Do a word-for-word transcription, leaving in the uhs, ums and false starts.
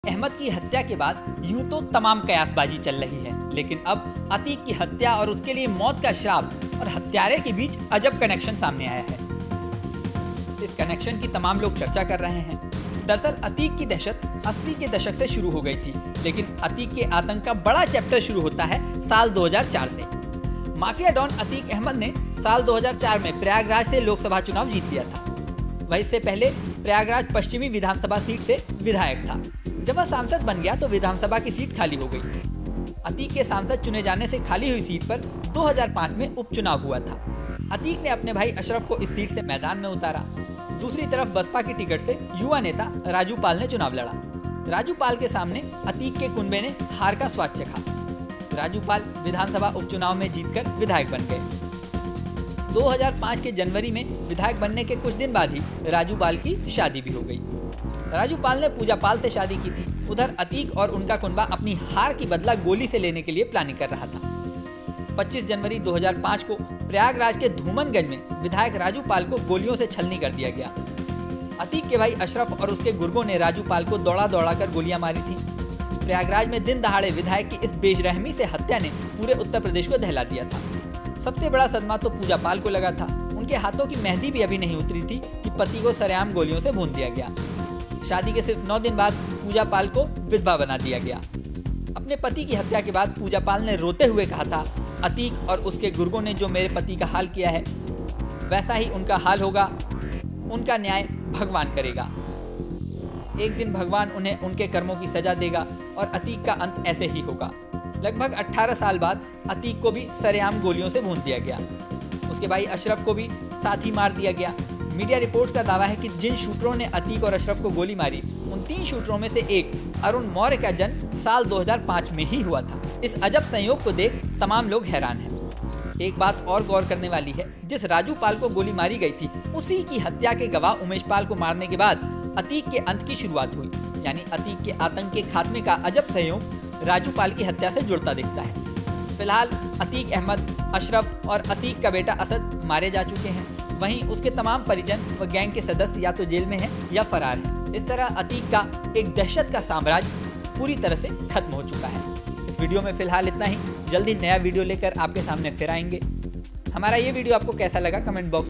अहमद की हत्या के बाद यूं तो तमाम कयासबाजी चल रही है, लेकिन अब अतीक की हत्या और उसके लिए मौत का श्राप और हत्यारे के बीच अजब कनेक्शन सामने आया है। इस कनेक्शन की तमाम लोग चर्चा कर रहे हैं। दरअसल अतीक की दहशत अस्सी के दशक से शुरू हो गई थी, लेकिन अतीक के आतंक का बड़ा चैप्टर शुरू होता है साल दो हज़ार चार से। माफिया डॉन अतीक अहमद ने साल दो हज़ार चार में प्रयागराज से लोकसभा चुनाव जीत लिया था। वह इससे पहले प्रयागराज पश्चिमी विधानसभा सीट से विधायक था। जब वह सांसद बन गया तो विधानसभा की सीट खाली हो गई। अतीक के सांसद चुने जाने से खाली हुई सीट पर दो हज़ार पाँच में उपचुनाव हुआ था। अतीक ने अपने भाई अशरफ को इस सीट से मैदान में उतारा। दूसरी तरफ बसपा की टिकट से युवा नेता राजू पाल ने चुनाव लड़ा। राजू पाल के सामने अतीक के कुनबे ने हार का स्वाद चखा। राजू पाल विधानसभा उपचुनाव में जीतकर विधायक बन गए। दो हज़ार पाँच के जनवरी में विधायक बनने के कुछ दिन बाद ही राजू पाल की शादी भी हो गई। राजू पाल ने पूजा पाल से शादी की थी। उधर अतीक और उनका कुनबा अपनी हार की बदला गोली से लेने के लिए प्लानिंग कर रहा था। पच्चीस जनवरी दो हज़ार पाँच को प्रयागराज के धूमनगंज में विधायक राजू पाल को गोलियों से छलनी कर दिया गया। अतीक के भाई अशरफ और उसके गुर्गों ने राजू पाल को दौड़ा दौड़ा कर गोलियां मारी थी। प्रयागराज में दिन दहाड़े विधायक की इस बेरहमी से हत्या ने पूरे उत्तर प्रदेश को दहला दिया था। सबसे बड़ा सदमा तो पूजा पाल को लगा था। उनके हाथों की मेहंदी भी अभी नहीं उतरी थी कि पति को सरेआम गोलियों से भून दिया गया। शादी के सिर्फ नौ दिन बाद पूजा पाल को विधवा बना दिया गया। अपने पति की हत्या के बाद पूजा पाल ने रोते हुए कहा था, अतीक और उसके गुर्गों ने जो मेरे पति का हाल किया है वैसा ही उनका हाल होगा। उनका न्याय भगवान करेगा। एक दिन भगवान उन्हें उनके कर्मों की सजा देगा और अतीक का अंत ऐसे ही होगा। लगभग अठारह साल बाद अतीक को भी सरेआम गोलियों से भून दिया गया। उसके भाई अशरफ को भी साथ ही मार दिया गया। मीडिया रिपोर्ट्स का दावा है कि जिन शूटरों ने अतीक और अशरफ को गोली मारी, उन तीन शूटरों में से एक अरुण मौर्य का जन्म साल दो हज़ार पाँच में ही हुआ था। इस अजब संयोग को देख तमाम लोग हैरान हैं। एक बात और गौर करने वाली है, जिस राजू पाल को गोली मारी गई थी उसी की हत्या के गवाह उमेश पाल को मारने के बाद अतीक के अंत की शुरुआत हुई। यानी अतीक के आतंक के खात्मे का अजब संयोग राजू पाल की हत्या से जुड़ता दिखता है। फिलहाल अतीक अहमद, अशरफ और अतीक का बेटा असद मारे जा चुके हैं। वहीं उसके तमाम परिजन व गैंग के सदस्य या तो जेल में हैं या फरार हैं। इस तरह अतीक का एक दहशत का साम्राज्य पूरी तरह से खत्म हो चुका है। इस वीडियो में फिलहाल इतना ही। जल्दी नया वीडियो लेकर आपके सामने फिर आएंगे। हमारा ये वीडियो आपको कैसा लगा कमेंट बॉक्स